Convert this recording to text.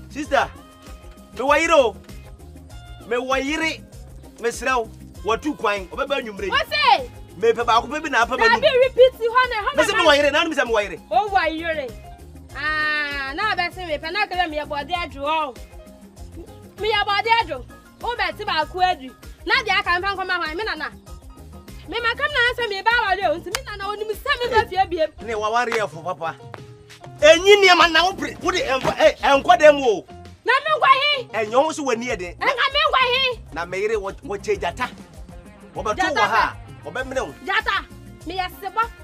Sister, me wayiro. Me wayire. Me sraw. Watu kwan. Obeba nwumre. What say? Me pe ba ko be na pa ba. Na be repeat hone. Me se me wayire, na me se me wayire. Oh wayire. Ah, na be se me pe na kele me yebode adwo. Me yebode adwo. O be ti ba ku adu. Na dia aka mfa nkoma hwan me nana. Me makam na ansa me ba wale o nti me nana oni me se me ba fie biem. Ne waware efo papa. Enyi niam na wo pre. Wo de enkodem wo. Na me ngwa hi. Enyo so wani ede. Enka me ngwa hi. Na me yire wo che jata. Wo ba to wo ha. Wo be mne wo. Jata. Me yesebo.